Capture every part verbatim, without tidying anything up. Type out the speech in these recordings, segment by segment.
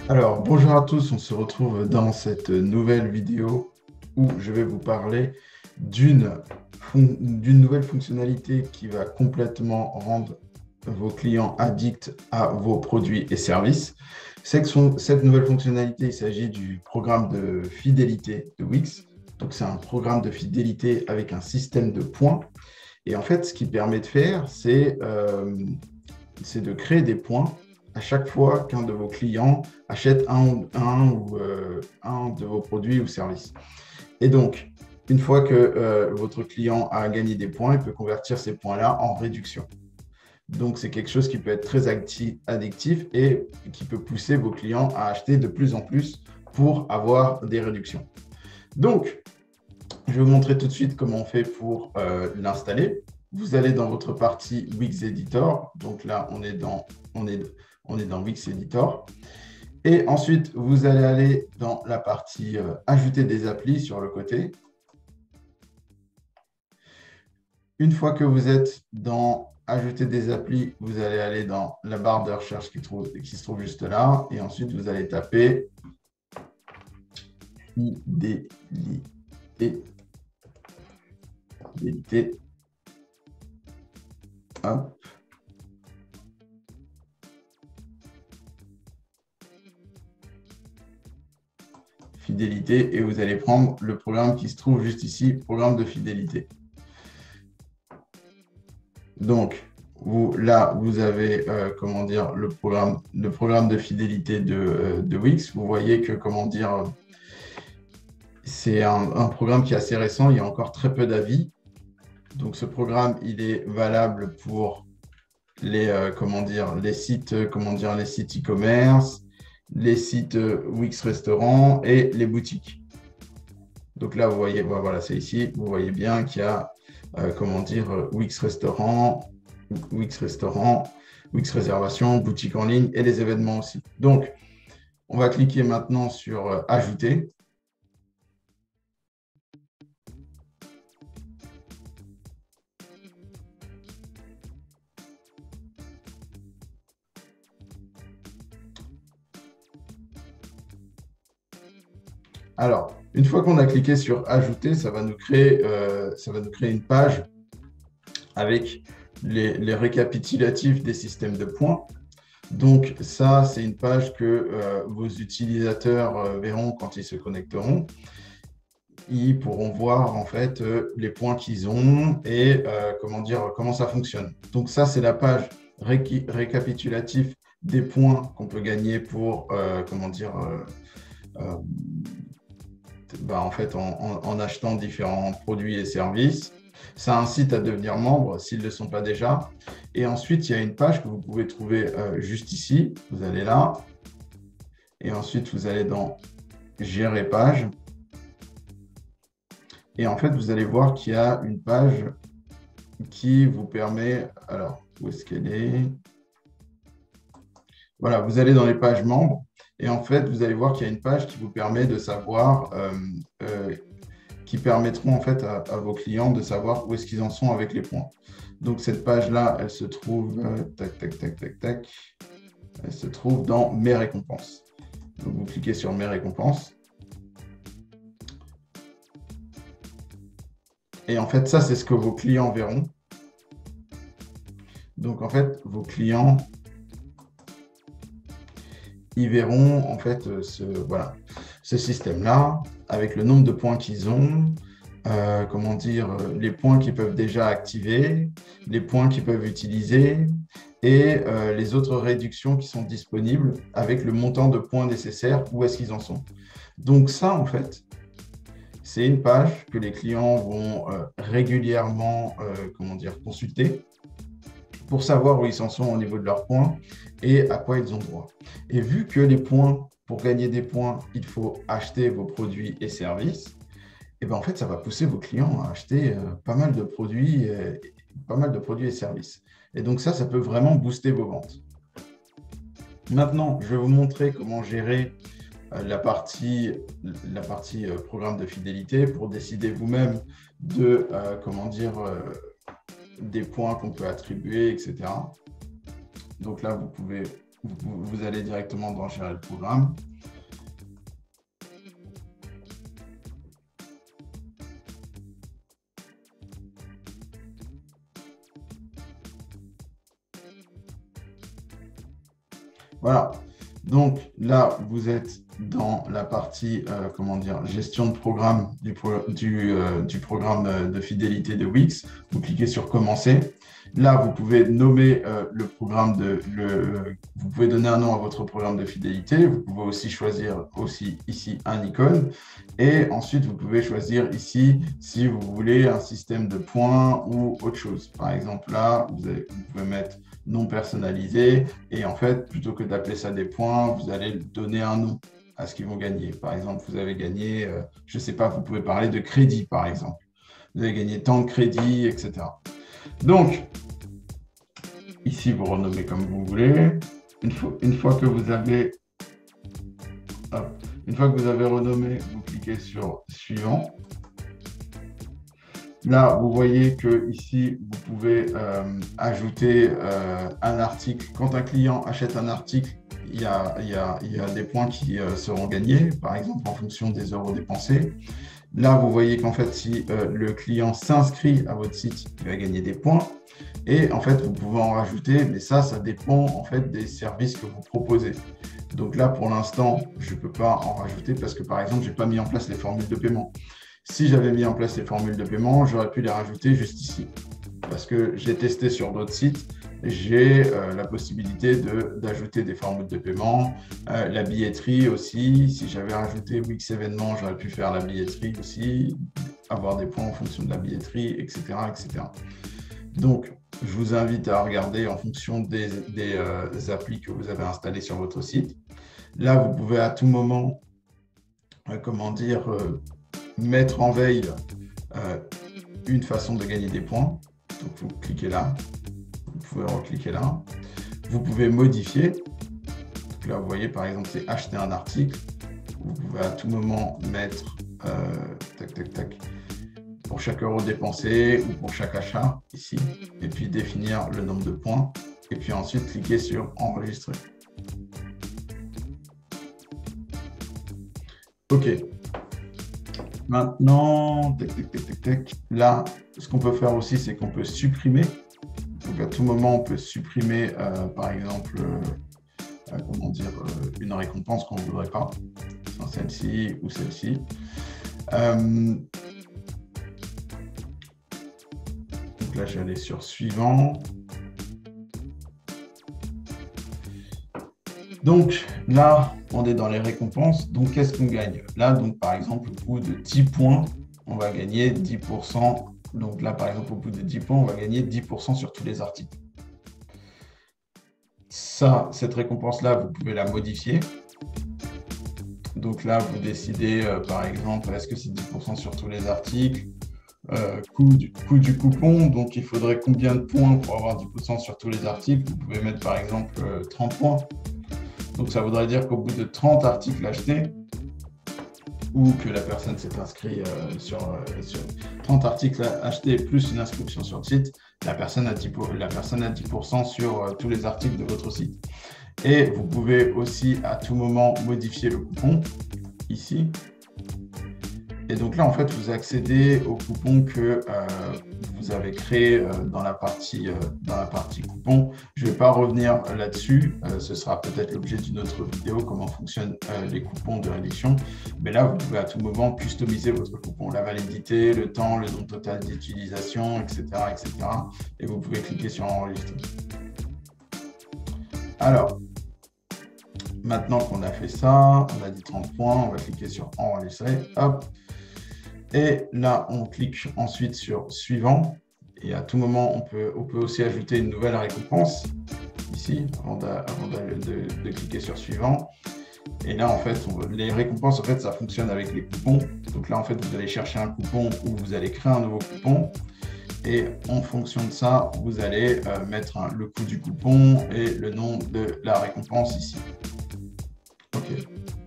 Alors, bonjour à tous, on se retrouve dans cette nouvelle vidéo où je vais vous parler d'une fon- d'une nouvelle fonctionnalité qui va complètement rendre vos clients addicts à vos produits et services. C'est que son- cette nouvelle fonctionnalité, il s'agit du programme de fidélité de Wix. Donc, c'est un programme de fidélité avec un système de points. Et en fait, ce qu'il permet de faire, c'est euh, c'est de créer des points à chaque fois qu'un de vos clients achète un, ou- un ou euh, un de vos produits ou services. Et donc, une fois que euh, votre client a gagné des points, il peut convertir ces points-là en réduction. Donc, c'est quelque chose qui peut être très acti- addictif et qui peut pousser vos clients à acheter de plus en plus pour avoir des réductions. Donc, je vais vous montrer tout de suite comment on fait pour euh, l'installer. Vous allez dans votre partie Wix Editor. Donc là, on est dans, on est, on est dans Wix Editor. Et ensuite, vous allez aller dans la partie euh, Ajouter des applis sur le côté. Une fois que vous êtes dans Ajouter des applis, vous allez aller dans la barre de recherche qui, trouve, qui se trouve juste là. Et ensuite, vous allez taper fidélité. Fidélité. Hop. Fidélité et vous allez prendre le programme qui se trouve juste ici, programme de fidélité. Donc, vous, là, vous avez, euh, comment dire, le programme, le programme de fidélité de, euh, de Wix. Vous voyez que, comment dire, c'est un, un programme qui est assez récent, il y a encore très peu d'avis. Donc, ce programme, il est valable pour les, euh, comment dire, les sites, euh, comment dire, les sites e-commerce, les sites euh, Wix Restaurant et les boutiques. Donc là, vous voyez, voilà, c'est ici, vous voyez bien qu'il y a, euh, comment dire, euh, Wix Restaurant, Wix Restaurant, Wix Réservation, boutique en ligne et les événements aussi. Donc, on va cliquer maintenant sur euh, Ajouter. Alors, une fois qu'on a cliqué sur Ajouter, ça va nous créer, euh, ça va nous créer une page avec les, les récapitulatifs des systèmes de points. Donc, ça, c'est une page que euh, vos utilisateurs euh, verront quand ils se connecteront. Ils pourront voir en fait euh, les points qu'ils ont et euh, comment dire, comment ça fonctionne. Donc, ça, c'est la page réqui- récapitulatif des points qu'on peut gagner pour, euh, comment dire, euh, euh, bah, en fait, en, en- en achetant différents produits et services. Ça incite à devenir membre s'ils ne le sont pas déjà. Et ensuite, il y a une page que vous pouvez trouver euh, juste ici. Vous allez là. Et ensuite, vous allez dans Gérer page. Et en fait, vous allez voir qu'il y a une page qui vous permet... Alors, où est-ce qu'elle est? Voilà, vous allez dans les pages membres. Et en fait, vous allez voir qu'il y a une page qui vous permet de savoir... euh, euh, qui permettront en fait à, à vos clients de savoir où est-ce qu'ils en sont avec les points. Donc cette page-là, elle se trouve, euh, tac, tac, tac, tac, tac, elle se trouve dans Mes récompenses. Donc vous cliquez sur Mes récompenses. Et en fait, ça, c'est ce que vos clients verront. Donc en fait, vos clients, ils verront en fait euh, ce, voilà, ce système-là avec le nombre de points qu'ils ont, euh, comment dire, euh, les points qu'ils peuvent déjà activer, les points qu'ils peuvent utiliser et euh, les autres réductions qui sont disponibles avec le montant de points nécessaires, où est-ce qu'ils en sont. Donc ça, en fait, c'est une page que les clients vont euh, régulièrement euh, comment dire, consulter pour savoir où ils en sont au niveau de leurs points et à quoi ils ont droit. Et vu que les points, pour gagner des points, il faut acheter vos produits et services, et ben en fait, ça va pousser vos clients à acheter euh, pas mal de produits, euh, pas mal de produits et services. Et donc ça, ça peut vraiment booster vos ventes. Maintenant, je vais vous montrer comment gérer euh, la partie, la partie euh, programme de fidélité pour décider vous-même de, euh, comment dire, euh, des points qu'on peut attribuer, et cetera. Donc là, vous pouvez vous, vous allez directement dans gérer le programme. Voilà, donc là, vous êtes dans la partie, euh, comment dire, gestion de programme du, pro du, euh, du programme de fidélité de Wix. Vous cliquez sur commencer. Là, vous pouvez nommer euh, le programme de, le, vous pouvez donner un nom à votre programme de fidélité. Vous pouvez aussi choisir aussi ici un icône. Et ensuite, vous pouvez choisir ici si vous voulez un système de points ou autre chose. Par exemple, là, vous, avez, vous pouvez mettre non personnalisé. Et en fait, plutôt que d'appeler ça des points, vous allez donner un nom à ce qu'ils vont gagner. Par exemple, vous avez gagné, euh, je ne sais pas, vous pouvez parler de crédit, par exemple. Vous avez gagné tant de crédits, et cetera. Donc, ici, vous renommez comme vous voulez. Une fois, une fois que vous avez, hop, une fois que vous avez renommé, vous cliquez sur suivant. Là, vous voyez que ici, vous pouvez euh, ajouter euh, un article. Quand un client achète un article, il y a, il y a, il y a des points qui euh, seront gagnés, par exemple en fonction des euros dépensés. Là, vous voyez qu'en fait, si euh, le client s'inscrit à votre site, il va gagner des points. Et en fait, vous pouvez en rajouter, mais ça, ça dépend en fait des services que vous proposez. Donc là, pour l'instant, je ne peux pas en rajouter parce que, par exemple, je n'ai pas mis en place les formules de paiement. Si j'avais mis en place les formules de paiement, j'aurais pu les rajouter juste ici. Parce que j'ai testé sur d'autres sites, j'ai euh, la possibilité d'ajouter de, des formules de paiement, euh, la billetterie aussi. Si j'avais rajouté Wix événements, j'aurais pu faire la billetterie aussi, avoir des points en fonction de la billetterie, et cetera, et cetera. Donc, je vous invite à regarder en fonction des, des euh, applis que vous avez installées sur votre site. Là, vous pouvez à tout moment, euh, comment dire, euh, mettre en veille euh, une façon de gagner des points. Donc, vous cliquez là, vous pouvez recliquer là. Vous pouvez modifier. Donc là, vous voyez, par exemple, c'est acheter un article. Vous pouvez à tout moment mettre, euh, tac, tac, tac, pour chaque euro dépensé ou pour chaque achat, ici. Et puis, définir le nombre de points. Et puis ensuite, cliquer sur enregistrer. OK. Maintenant, tac, tac, tac, tac, tac. Là, ce qu'on peut faire aussi, c'est qu'on peut supprimer. Donc, à tout moment, on peut supprimer, euh, par exemple, euh, euh, comment dire, euh, une récompense qu'on ne voudrait pas, celle-ci ou celle-ci. Euh, donc là, je vais aller sur suivant. Donc là, on est dans les récompenses. Donc, qu'est-ce qu'on gagne? Là, donc, par exemple, au bout de dix points, on va gagner dix pour cent. Donc là, par exemple, au bout de dix points, on va gagner dix pour cent sur tous les articles. Ça, cette récompense-là, vous pouvez la modifier. Donc là, vous décidez, euh, par exemple, est-ce que c'est dix pour cent sur tous les articles? Euh, coût, du, coût du coupon, donc il faudrait combien de points pour avoir dix pour cent sur tous les articles? Vous pouvez mettre, par exemple, euh, trente points. Donc, ça voudrait dire qu'au bout de trente articles achetés, ou que la personne s'est inscrite euh, sur, euh, sur trente articles achetés plus une inscription sur le site, la personne a dix pour cent, la personne a dix pour cent sur euh, tous les articles de votre site. Et vous pouvez aussi à tout moment modifier le coupon, ici. Et donc là, en fait, vous accédez au coupon que euh, vous avez créé euh, dans, la partie, euh, dans la partie coupon. Je ne vais pas revenir là-dessus. Euh, ce sera peut-être l'objet d'une autre vidéo, comment fonctionnent euh, les coupons de réduction. Mais là, vous pouvez à tout moment customiser votre coupon, la validité, le temps, le nombre total d'utilisation, et cetera, et cetera. Et vous pouvez cliquer sur enregistrer. Alors, maintenant qu'on a fait ça, on a dit trente points, on va cliquer sur enregistrer. Hop. Et là, on clique ensuite sur suivant. Et à tout moment, on peut, on peut aussi ajouter une nouvelle récompense ici, avant de, avant de, de, de cliquer sur suivant. Et là, en fait, on, les récompenses, en fait, ça fonctionne avec les coupons. Donc là, en fait, vous allez chercher un coupon ou vous allez créer un nouveau coupon. Et en fonction de ça, vous allez euh, mettre hein, le coût du coupon et le nom de la récompense ici. OK.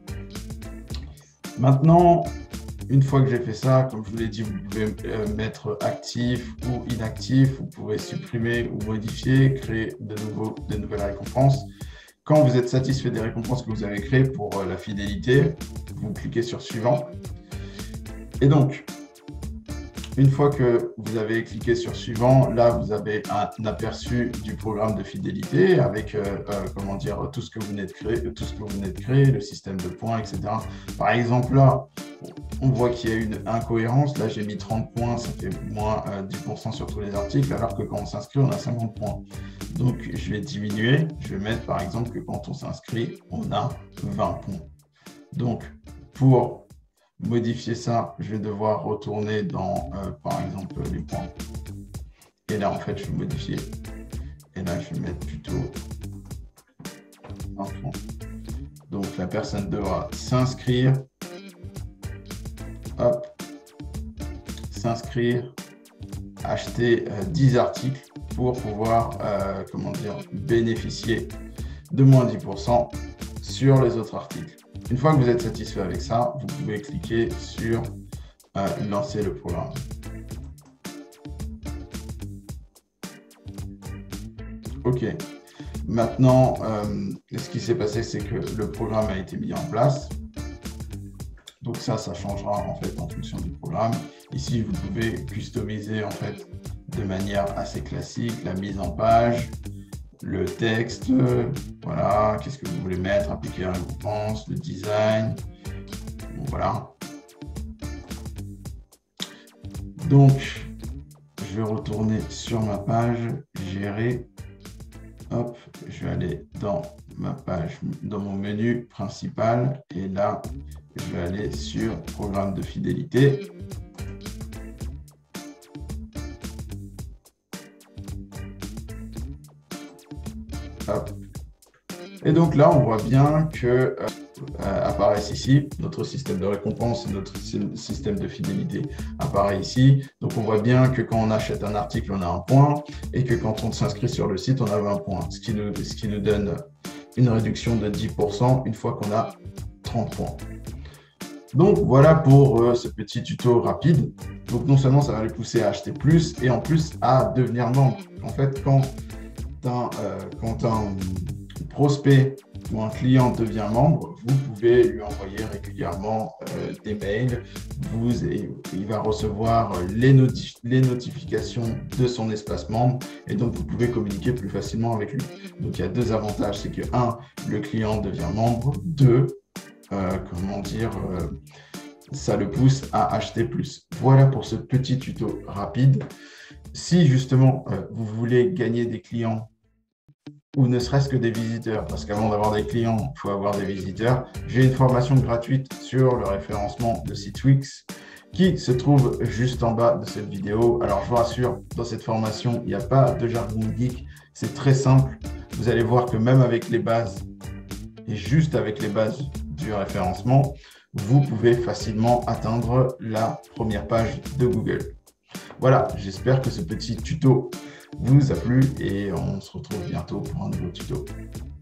Maintenant, une fois que j'ai fait ça, comme je vous l'ai dit, vous pouvez euh, mettre actif ou inactif, vous pouvez supprimer ou modifier, créer de, nouveaux, de nouvelles récompenses. quand vous êtes satisfait des récompenses que vous avez créées pour la fidélité, vous cliquez sur suivant. Et donc, une fois que vous avez cliqué sur suivant, là, vous avez un aperçu du programme de fidélité avec, euh, euh, comment dire, tout ce que vous venez de créer, tout ce que vous venez de créer, le système de points, et cetera. Par exemple, là, on voit qu'il y a une incohérence. Là, j'ai mis trente points, ça fait moins euh, dix pour cent sur tous les articles, alors que quand on s'inscrit, on a cinquante points. Donc, je vais diminuer. Je vais mettre, par exemple, que quand on s'inscrit, on a vingt points. Donc, pour modifier ça, je vais devoir retourner dans, euh, par exemple, les points. Et là, en fait, je vais modifier. Et là, je vais mettre plutôt vingt points. Donc, la personne devra s'inscrire. Hop. S'inscrire. Acheter euh, dix articles pour pouvoir, euh, comment dire, bénéficier de moins dix pour cent sur les autres articles. Une fois que vous êtes satisfait avec ça, vous pouvez cliquer sur euh, « Lancer le programme ». OK. Maintenant, euh, ce qui s'est passé, c'est que le programme a été mis en place. Donc ça, ça changera en fait en fonction du programme. Ici, vous pouvez customiser en fait de manière assez classique la mise en page, le texte, euh, voilà, qu'est-ce que vous voulez mettre, appliquer la récompense, le design, bon, voilà. Donc, je vais retourner sur ma page, gérer, hop, je vais aller dans ma page, dans mon menu principal, et là, je vais aller sur programme de fidélité. Hop. Et donc là, on voit bien que euh, euh, apparaissent ici, notre système de récompense, notre système de fidélité apparaît ici. Donc on voit bien que quand on achète un article, on a un point, et que quand on s'inscrit sur le site, on a vingt points, ce qui nous, ce qui nous donne une réduction de dix pour cent une fois qu'on a trente points. Donc voilà pour euh, ce petit tuto rapide. Donc non seulement ça va les pousser à acheter plus, et en plus à devenir membre. En fait, quand un, euh, quand un prospect ou un client devient membre, vous pouvez lui envoyer régulièrement euh, des mails. Vous, et, il va recevoir les, notif les notifications de son espace membre, et donc vous pouvez communiquer plus facilement avec lui. Donc il y a deux avantages, c'est que un, le client devient membre, deux, euh, comment dire, euh, ça le pousse à acheter plus. Voilà pour ce petit tuto rapide. Si justement euh, vous voulez gagner des clients ou ne serait-ce que des visiteurs, parce qu'avant d'avoir des clients, il faut avoir des visiteurs, j'ai une formation gratuite sur le référencement de site Wix qui se trouve juste en bas de cette vidéo. Alors je vous rassure, dans cette formation, il n'y a pas de jargon geek, c'est très simple. Vous allez voir que même avec les bases, et juste avec les bases du référencement, vous pouvez facilement atteindre la première page de Google. Voilà, j'espère que ce petit tuto vous a plu et on se retrouve bientôt pour un nouveau tuto.